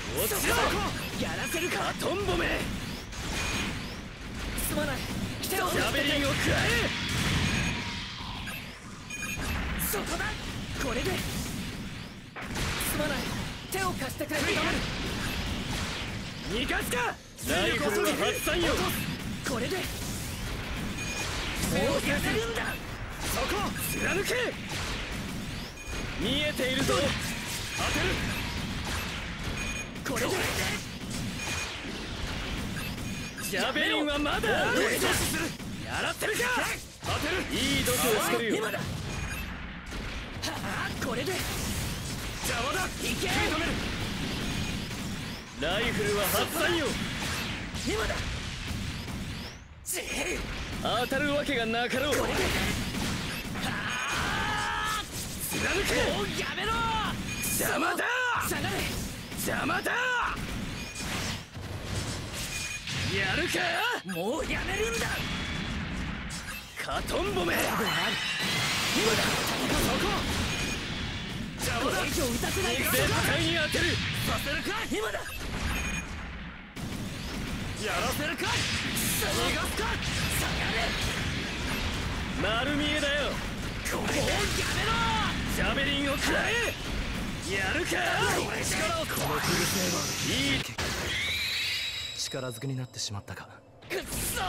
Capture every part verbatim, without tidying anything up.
落ちろ。やらせるか。トンボめ。すまない。ジャベリンを食らえ。そこだ。これで。すまない。手を貸してくれ。逃がすか。ライフルは発散よ。これで。もうやせるんだ。そこ貫け。見えているぞ。当てる。これで。ジャベリンはまだある。やらせるか。当てる。いい度胸してるよ。今だ。はあ、これで邪魔だ。いけ。食い止める。ライフルは発散よ。今だ。当たるわけがなかろう。これで。はあ、貫け。もうやめろ。邪魔だ。下がれ。邪魔だ。やるか。もうやめるんだ。カトンボめ。今だ。そこ邪魔だ。これ以上打たせないで。絶対に当てる。させるか。今だ。やらせるか。逃がすか。下がれ。丸見えだよ。もうやめろ。ジャベリンを食らえ。やるか。力をこのフルセーバーいい。力ずくになってしまったか。くっそ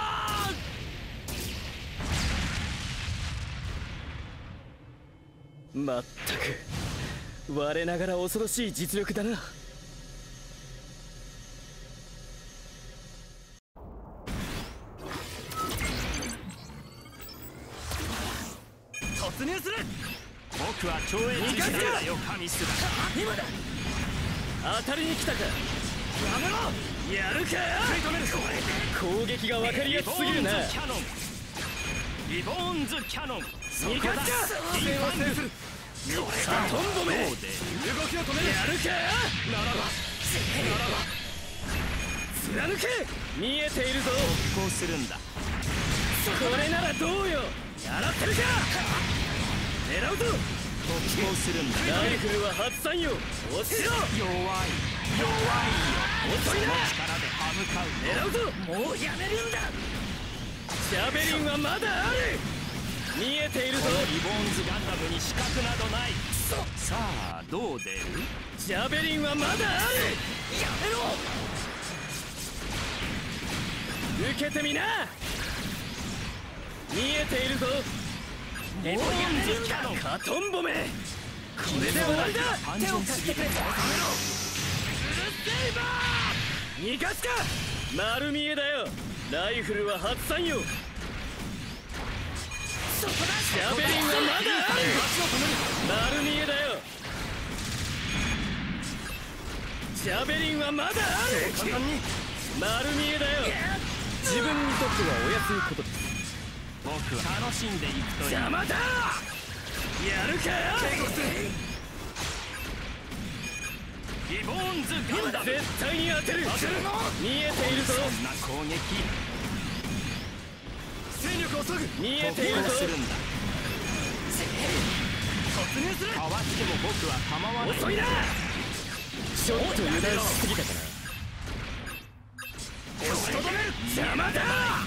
ー。まったく我ながら恐ろしい実力だな。突入する。僕は超越時代だよ。神すら今だ。当たりに来たか。やめろ。やるか。食い止める。攻撃が分かりやすすぎるな。リボーンズキャノン。逃がすか。インファンする。カトンボめ。動きを止める。やるか。ならばならば貫け。見えているぞ。特攻するんだ。これならどうよ。やらせるか。狙うぞ。特攻するんだ。ライフルは発散よ。落ちろ。弱い弱いよ。遅いな。力で歯向かう。狙うぞ。もうやめるんだ。ジャベリンはまだある。見えているぞ。リボーンズガンダムに死角などない。さあどう出る。ジャベリンはまだある。やめろ。受けてみな。見えているぞ。リボーンズキャノン。カトンボめ。これで終わりだ。手を貸してくれ。やめろ。フルセイバー。逃がすか。丸見えだよ。ライフルは発散よ。ジャベリンはまだある。丸見えだよ。ジャベリンはまだある。丸見えだよ。自分にとってはお安いことです。僕は楽しんでいくといい。邪魔だ。やるか。リボーンズガンダム。絶対に当てる。見えているぞ。そんな攻撃。勢力を削ぐ。見えているぞ。突入する。かわしても僕は構わない。遅いな。ちょっと油断しすぎたかな。押しとどめる。邪魔だ。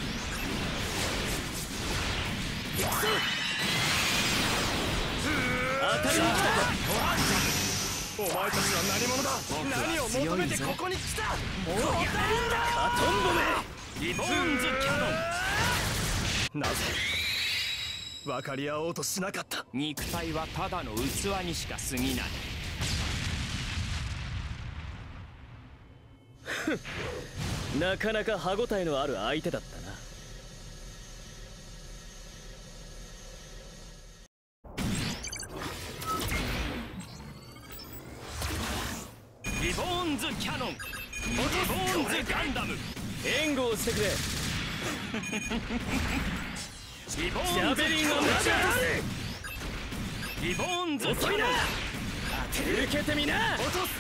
当たりに来たか。お前たちは何者だ。何を求めてここに来た。もうやめるんだ。カトンボめ。リボーンズキャノン。なぜ分かり合おうとしなかった。肉体はただの器にしか過ぎない。なかなか歯ごたえのある相手だったな。リボーンズキャノン。リボーンズガンダム。援護をしてくれ。リボーンズジャベリンはまだある。リボーンズキャノン。遅いな。受けてみな。落とす。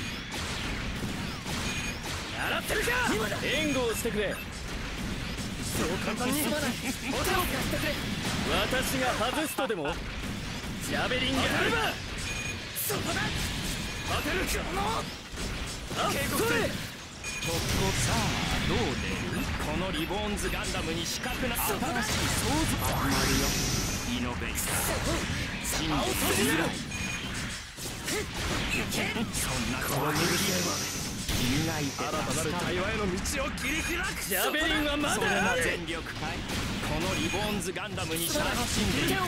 やらせるか。援護をしてくれ。そう簡単にすまない。お手を貸してくれ。私が外すとでも。ジャベリンがあればそこだ。当てる。 あ、それ特攻。さあどう出る？このリボーンズガンダムに死角な新しい想像始まるよ。イノベーター真実を開い。そんな攻撃では君がいて新たなる対話への道を切り開く。ジャベリンはまだある。全力かい。このリボーンズガンダムに楽しんでいくといい。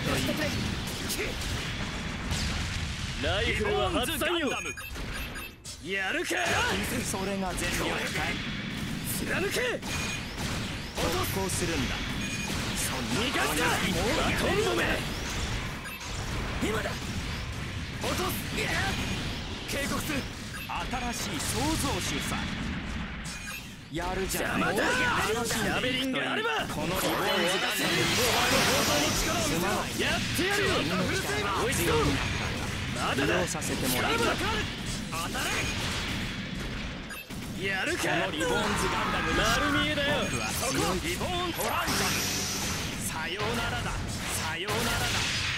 ライフルは発散よ。やるか。それが全力かい。貫け。特攻するんだ。逃がすか。バトンボメ。今だ。落とす。警告する。新しい創造主さ。やるじゃない。ジャベリンがあればこのリボーンズガンダムにお前の本当に力を見せろ。やってやるよ。追いつこう。まだだ。させてもらう。当たれ。やるか。このリボーンズガンダム丸見えだよ。僕は強いリボーントランザム。さようならだ。さようならだ。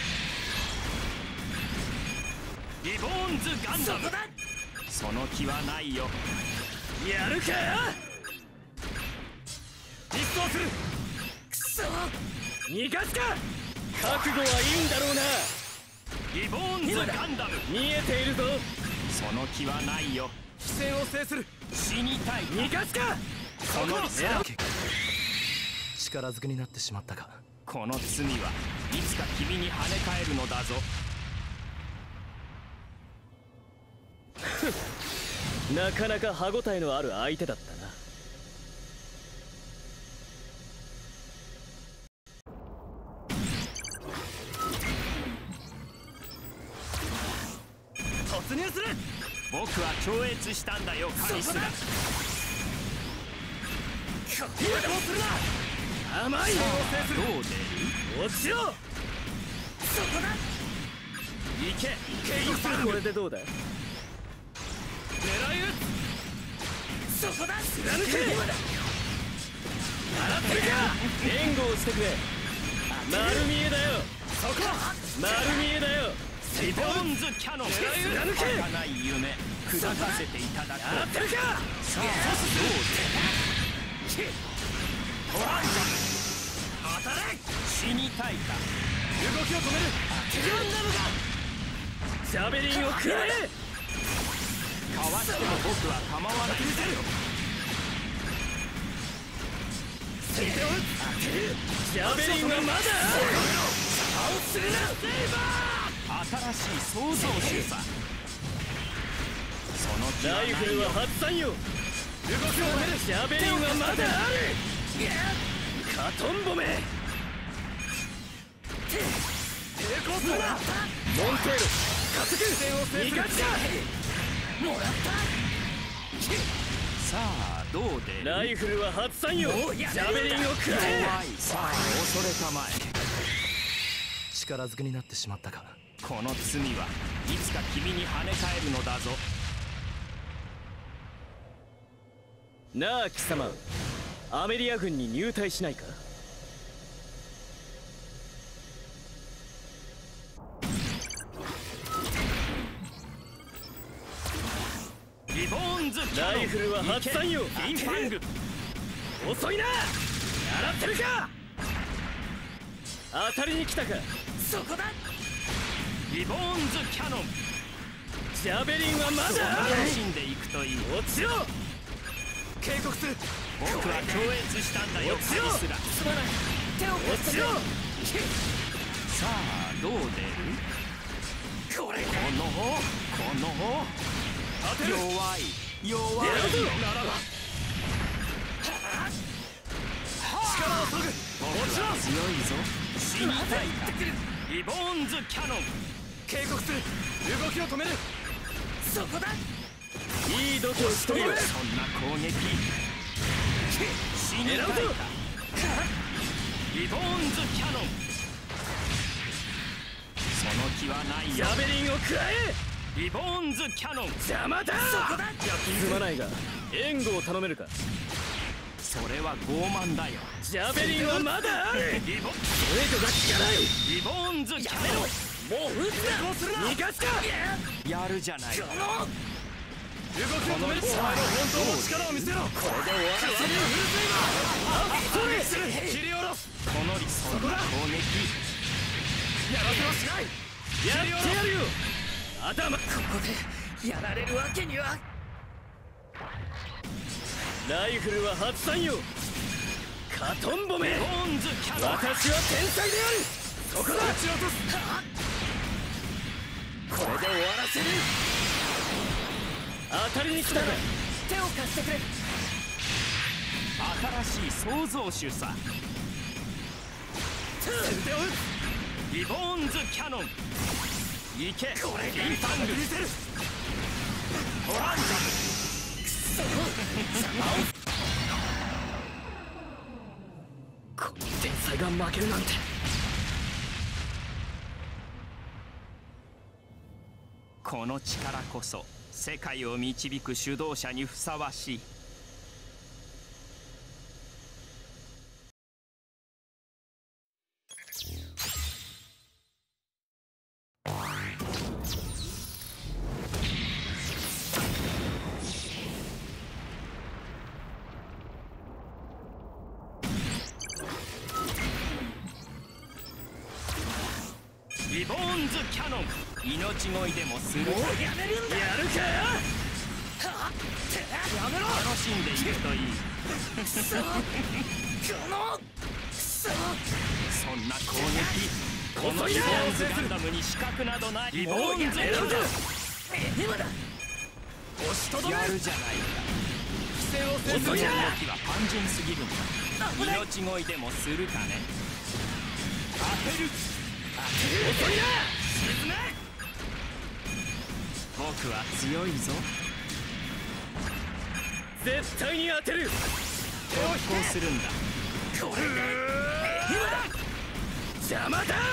リボーンズガンダム。その気はないよ。やるか。実装する。くそ。逃がすか。覚悟はいいんだろうな。リボーンズガンダム見えているぞ。その気はないよ。規制を制する。死にたい。逃がすか。この力ずくになってしまったか。この罪はいつか君に跳ね返るのだぞ。なかなか歯ごたえのある相手だったな。突入する。僕は超越したんだよカリスが。抵抗するな。甘い。どう出る？落ちろ。そこだ。行け。警告する。これでどうだ。狙い撃つ。そこだ。貫け。洗ってるか。援護をしてくれ。丸見えだよ。そこ。丸見えだよ。リボーンズキャノン。儚い夢砕かせていただく。やってるか。さあどうで。トランザム当たれ。死にたいか。動きを止める。ガンダムがジャベリンを食らえ。かわしても僕は構わない。ジャベリンはまだある。倒するな。セイバー。新しい創造主さ。その気はないよ。ライフルは発散よ。動きを止める。ジャベリンはまだある。カトンボメ。抵抗するな。モンテール加速。逃がすか。もらった。さあどうで。ライフルは発散よ。ジャベリンを食らえ。さあ恐れたまえ。力ずくになってしまったか。この罪はいつか君に跳ね返るのだぞ。なあ貴様、アメリア軍に入隊しないか。リボーンズキャノン。ライフルは発散よ。インファング遅いな。洗ってるか。当たりに来たか。そこだ。リボーンズキャノン。ジャベリンはまだ楽しんでいくといい。落ちろ。警告する。僕は超越したんだよカリスが。すまない。手を落ちろ。さあどう出る。これこのこの弱い弱いならば力を削ぐ。僕は強いぞ。死にたいか。リボーンズキャノン。警告する。動きを止める。そこだ。いい度胸しとる。そんな攻撃死にたいか。リボーンズキャノン。その気はないよ。ジャベリンを食らえ。リボーンズキャノン。邪魔だ。そこだ。すまないが援護を頼めるか。それは傲慢だよ。ジャベリンはまだある。リボンそれ以上が効かない。リボーンズキャノン。もう撃つな。逃がすか。やるじゃない。 きを止める。お前の本当の力を見せろ。これで終わらせる。フルスイマー。ストレス切り下ろす。この理想の攻撃やらせはしない。やってやるよ。頭ここでやられるわけには。ライフルは発散よ。カトンボメ。私は天才である。そこだ。撃ち落とす。これで終わらせる。当たりに来たら手を貸してくれ。新しい創造主さ。先手を打つ。リボーンズキャノン。いけ。これインファング見せる。トランジャム。くそこの天才が負けるなんて。この力こそ世界を導く主導者にふさわしい。リボーンズキャノン。命乞いでもする。もうやめるんだ。やるか。やめろ。楽しんでいくといい。くそこのくそそんな攻撃このリボーンズガンダムに資格などない。リボーンズキャノン。今だ。押しとどめやるじゃないか。規制をせずに動きは単純すぎるんだ。命乞いでもするかね。当てる。遅いな。沈め。僕は強いぞ。絶対に当てる。手を飛行するんだ。これで今だ。邪魔だ。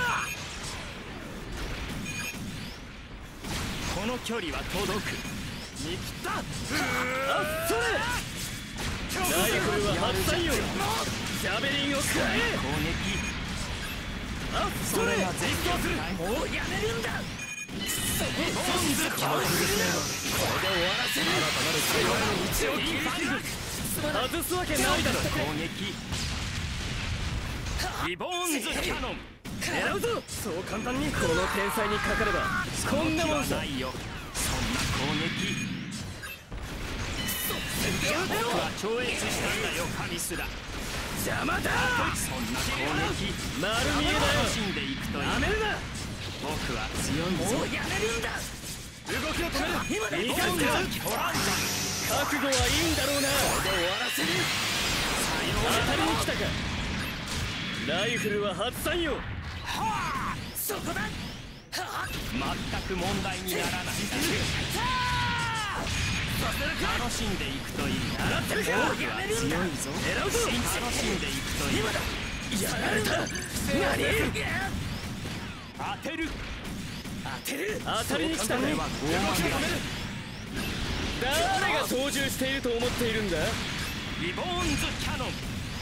この距離は届く。見切った。あっそれ。ライフルは発散よ。ジャベリンを食らえ。攻撃あっそれが絶叫する。もうやめるんだ。くそボンズキャノン。これで終わらせる。新たなる最後の道を切り開く。外すわけないだろ。攻撃リボーンズキャノン。狙うぞ。そう簡単にこの天才にかかればこんなもんさ。ないよそんな攻撃。僕は超越したんだよ神すら。邪魔だ。そんな攻撃丸見えだよ。楽しんでいくといい。やめるな。僕は強いぞ。もうやめるんだ。動きを止める。今だ。いいかんか。覚悟はいいんだろうな。これで終わらせる。当たりに来たか。ライフルは発散よ。はあそこだ。はあ全く問題にならない。楽しんでいくといい。やってるか。僕は強いぞ。狙うぞ。楽しんでいくといい。今だ。やられた。何。当てる。当てる。当たりに来たね。誰が操縦していると思っているんだ。リボーンズキャノン。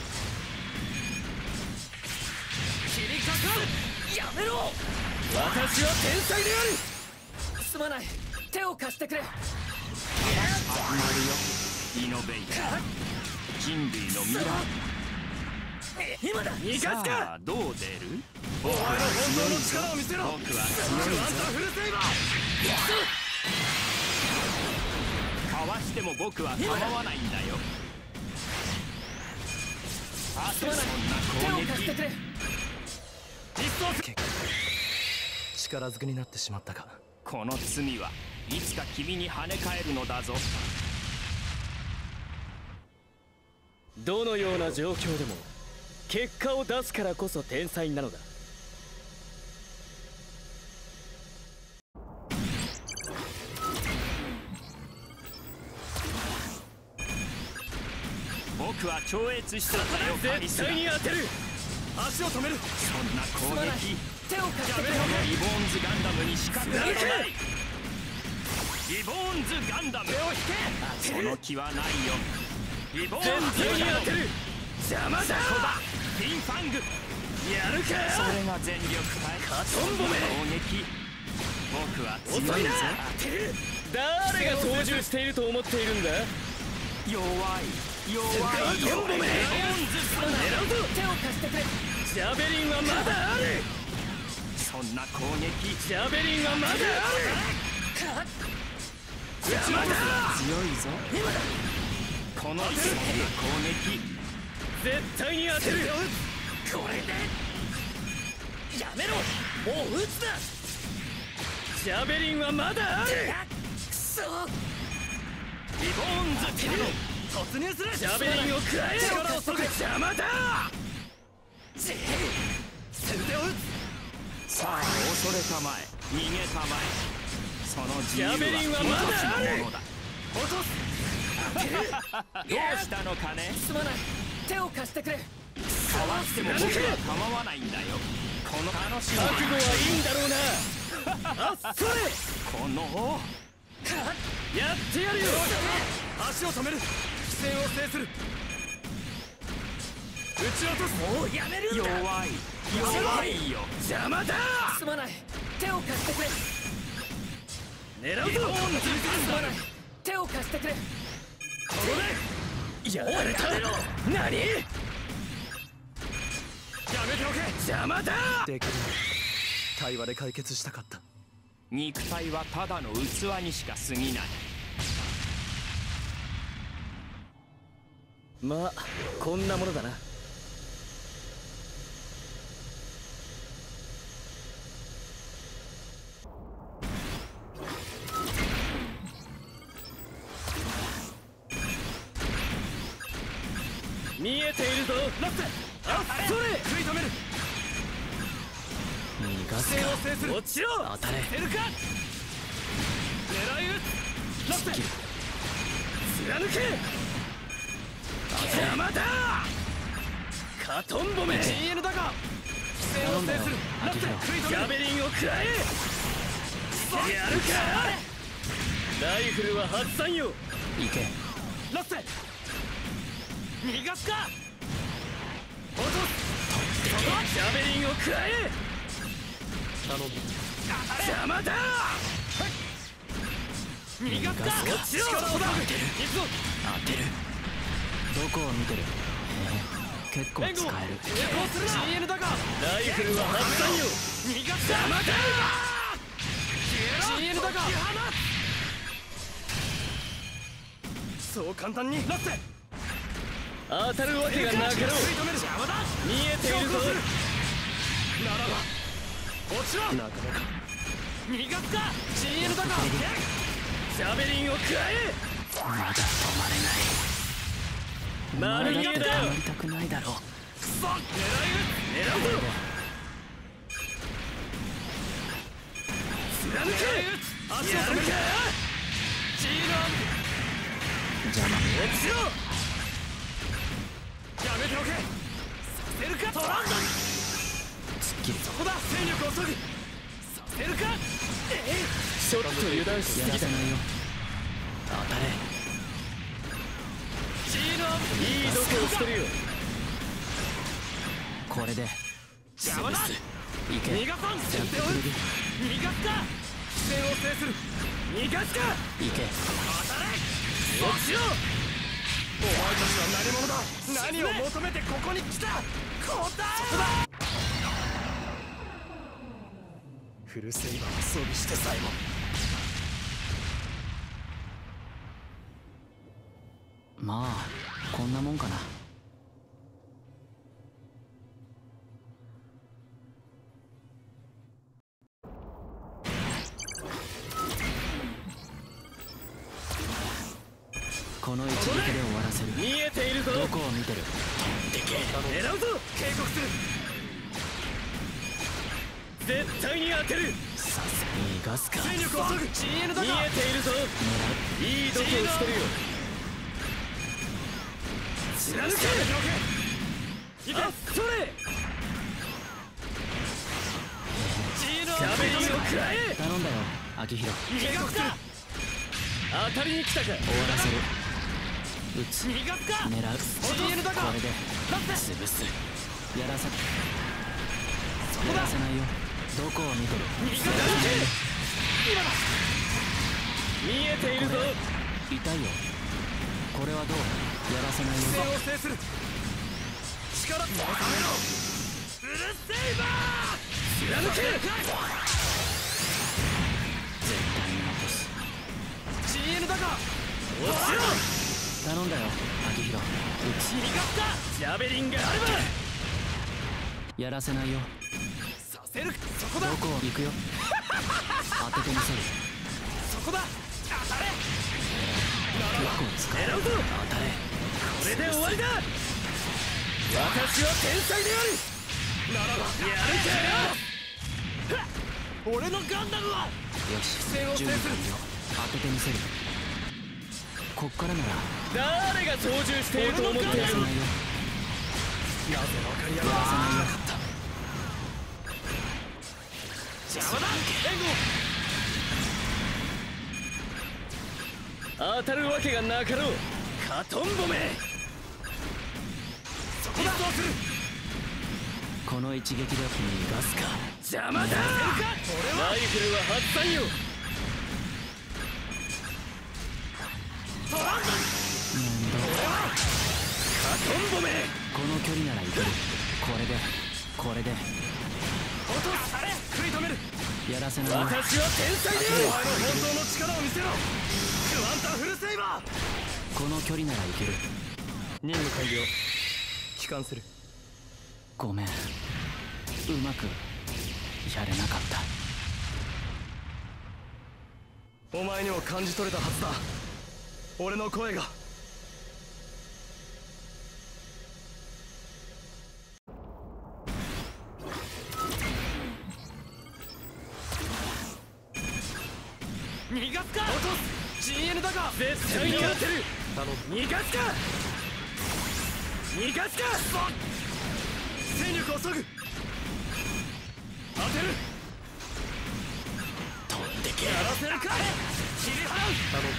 切りかかる。やめろ。私は天才である。すまない。手を貸してくれ。始まるよイノベーター。人類の未来。今だ。逃がすか。さあどう出る。お前の本当の力を見せろ。僕は強いぞ。フルセイバー。かわしても僕は構わないんだよ。あとそんな攻撃。実装す。力ずくになってしまったか。この罪はいつか君に跳ね返るのだぞ。どのような状況でも結果を出すからこそ天才なのだ。僕は超越したんだよ。絶対に当てる。足を止める。そんな攻撃手を貸してくれ。リボーンズガンダムに資格などない。リボーンズガンダム。手を引け。その気はないよ。リボーンズガンダム。邪魔だ。そこだ。フィンファング。やるか。それが全力かい。カトンボメ。攻撃僕は強いぞ。当てる。 誰が操縦していると思っているんだ。 弱い弱いよ。狙うぞ。手を貸してくれ。ジャベリンはまだある。 そんな攻撃ジャベリンはまだある。邪魔だ。 強いぞ今だ。この攻撃絶対に当てる。 これでやめろ。もう撃つな。ジャベリンはまだある。 くそリボーンズキャノン突入する。 ジャベリンを食らえ。 力を注ぐ。 邪魔だ。 ジェ先手を撃つ。さあ恐れたまえ逃げたまえ。その自由はジャベリンはまだある。 ものだ。落とすどうしたのかね。 すまない。手を貸してくれ。 かわしても僕は構わないんだよ。この楽しみ覚悟はいいんだろうな。あっそれ。 このやってやるよ。 足を止める。視線を制する。撃ち落とす。 もうやめるんだ。 弱い弱いよ。 邪魔だ。すまない。手を貸してくれ。狙うぞ。すまない。手を貸してくれ。これやられた。何。やめておけ。 邪魔だ。 できる。対話で解決したかった。肉体はただの器にしか過ぎない。 まあこんなものだな。見えているぞ。ラスト。あっそれ。 食い止める。 逃がすか。落ちろ。当たれ。 出るか。狙い撃つ。ラスト。 貫け。邪魔だ。カトンボメ。 ジーエヌ だが視線を制する。ラスト。食い止める。 ジャベリンを食らえ。やるか。ライフルは発散よ。 行け。ラスト。逃がすか。落とす。 ジャベリンを食らえ。 頼む。 邪魔だ。 逃がすか。 落ちろ。 力を注ぐ。行くぞ。 当てる。 どこを見てる。結構使える。成功するな。ジーエヌ だがライフルは発散よ。 逃がす。 邪魔だ。 ジーエヌ だがそう簡単に。ラスト。 当たるわけがなかろう。見えているぞ。 ならば落ちろ。なかなか逃がすか。 ジーエヌ だがジャベリンを食らえ。 まだ止まれない。 丸逃げだよ。 止まりたくないだろう。クソ。狙い撃つ。 狙うぞ。貫け。 足を止めるか。ジーエヌ アンプ邪魔。 落ちろ。 やめておけ。させるか。トランド。すっきり。そこだ。勢力を削ぐ。させるか。えい。 ちょっと油断しすぎだ。 当たれ。ジーエヌ アンプ。 いい度胸してるよ。 これで邪魔だ。いけ。逃がさん。先手を打つ。逃がすか。視線を制する。 逃がすか。 いけ。当たれ。 落ちろ。 お前たちは何者だ。何を求めてここに来た。答えろ。フルセイバーを装備してさえも。まあこんなもんかな。この一撃で終わらせる。 見えているぞ。 どこを見てる。 狙うぞ。 警告する。 絶対に当てる。 させ逃がすか。勢力を削ぐ。 ジーエヌ だが見えているぞ。いい度胸してるよ。貫け。あっそれ。ジャベリンを食らえ。 頼んだよ秋広。 逃がすか。当たりに来たか。 終わらせる。撃つ。 逃がすか。 狙う。 ジーエヌ だがこれで潰す。やらせやらせないよ。どこを見てる。 逃がす。今だ。 見えているぞ。 痛いよ。これはどう？やらせないよ。 視線を制する力もためろ。フルセイバー貫け。 絶対に残す。 ジーエヌ だが落ちろ。 頼んだよ秋広。打つ。 逃がったジャベリンがあればやらせないよ。 させる。そこだ。 どこ行くよ。当ててみせる。 そこだ。当たれ。 結構使える。 狙うぞ。 当たれ。 これで終わりだ。私は天才である。ならばやるかよ。俺のガンダムは。 よし、 視線を制する。 当ててみせる。こっからなら誰が操縦していると思っている。 やらせないよ。 なぜ分かりややらせないよ。 邪魔だ。援護当たるわけがなかろう。カトンボめ。そこだ。する。 この一撃で逃がすか。 邪魔だ。ライフルは発散よ。トランド。 面倒。 カトンボめ。 この距離ならいける。これでこれで落とされ。食い止める。 やらせないよ。 私は天才である。お前の本当の力を見せろ。クワンタフルセイバー。 この距離ならいける。 任務完了。帰還する。 ごめん、うまくやれなかった。 お前にも感じ取れたはずだ。俺の声が。逃がすか。落とす。 ジーエヌ だが絶対に当てる。逃がすか。逃がすか。戦力を削ぐ。当てる。 飛んでけ。 やらせるか。切り払う。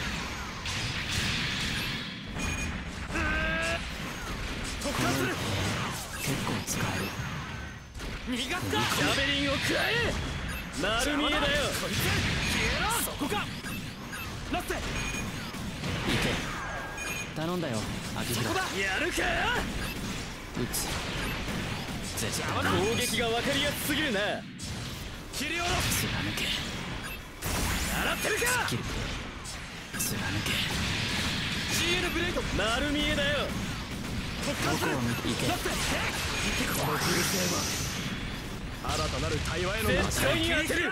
特化する。 結構使える。 逃がすか。ジャベリンを食らえ。丸見えだよ。こいつ消えろ。そこか。ラッセ。 いけ。頼んだよ秋広。 やるか。 撃つ。絶対攻撃が分かりやすすぎるな。切り下ろす。 貫け。 習ってるか。 切る。貫け。 ジーエヌ ブレイド。丸見えだよ。 どこを見ていけ。 ラッセ。このフルセーバー。新たなる対話への絶対に当てる。 当たれ。止まれない。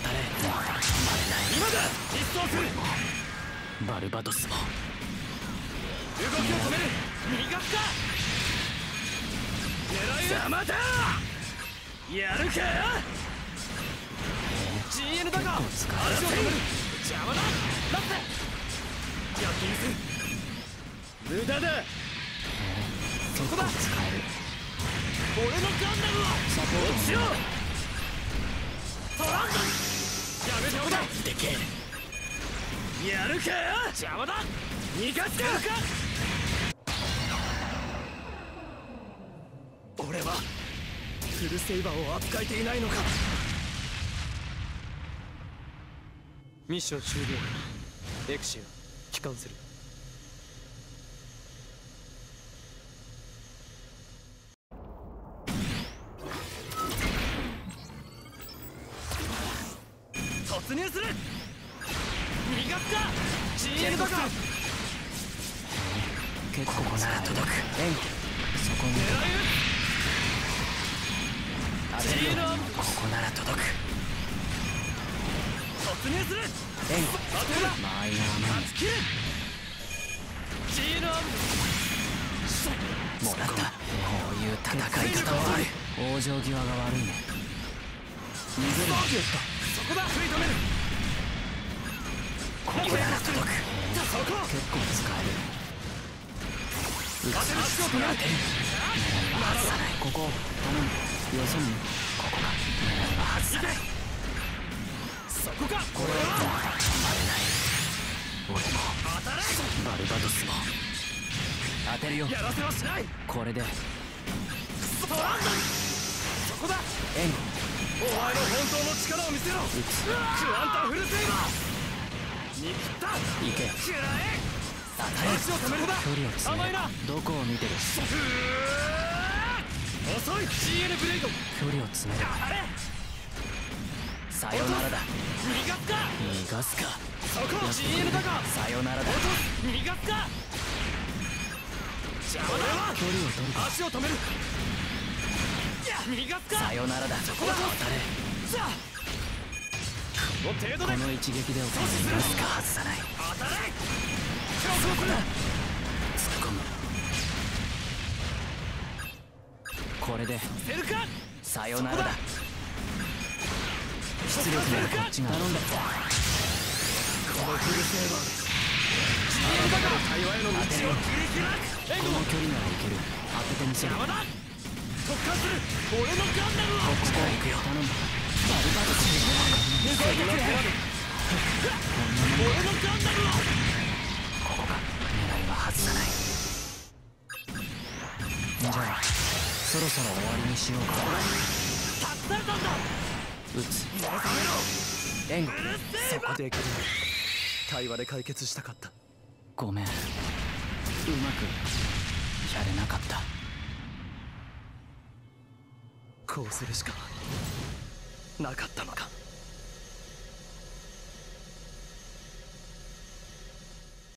今だ。一掃する。 バルバトスも動きを止める。逃がすか。狙い邪魔だ。やるか。 ジーエヌ だが結構使足を止める。邪魔だ。ラッセ。やってみせる。無駄だ。 そこだ。使える。 俺のガンダムはサポート落ちろ。トランド。やめておだ。 でけえ。 やるか。邪魔だ。逃がすか。俺はフルセイバーを扱えていないのか。ミッション終了。エクシア帰還する。突入する。逃がすか。 ジーエヌ だか。 結構ここなら届く。えい。そこに狙い撃つ。 ジーエヌ アーム。 ここなら届く。 突入する。 えい。 当てる。 マイナーマン。 切る。 ジーエヌ アーム。 もらった。こういう戦い方はある。往生際が悪いね。逃げる。 そこだ。食い止める。 ここなら届く。 そこ。 結構使える。 当てる。足を止める。 狙いは外さない。ここ頼む。よそにここが狙いは外さない。 そこか。 これは止まれない。俺も当たれ。 バルバドスも当てるよ。 やらせはしない。 これでトランド。そこだ。 援護。 お前の本当の力を見せろ。 撃つ。 クワンタフルセイバー。 見切った行け。 食らえ当たれ。 足を止めるだ距離を詰める甘いな。 どこを見てる。 遅い ジーエヌ ブレイド距離を詰める。 あれさよならだ。 逃がすか逃がすか。 そこ ジーエヌ だがさよならだ。 逃がすか邪魔だ距離を取るか。 足を止める逃がすかさよならだ。 そこだ当たれ。 さあこの程度でこの一撃でお前逃がすか。外さない。 当たれそこだ。突っ込む。これで出るかさよならだ。出力ならこっちが頼んだ。 このフルセーバーで ジーエヌ だから対話への道を切り開くこの距離ならいける。当ててみせる。 邪魔だ特化する俺のガンダムをこっちから行くよ。頼む。バルバトスにそんな手ある俺のガンダムをここか。狙いは外さない。じゃあそろそろ終わりにしようか。 託されたんだ撃つ。 目覚めろ援護。 うるせえそこできる対話で解決したかった。 ごめん。うまくやれなかった。 こうするしかなかったのか。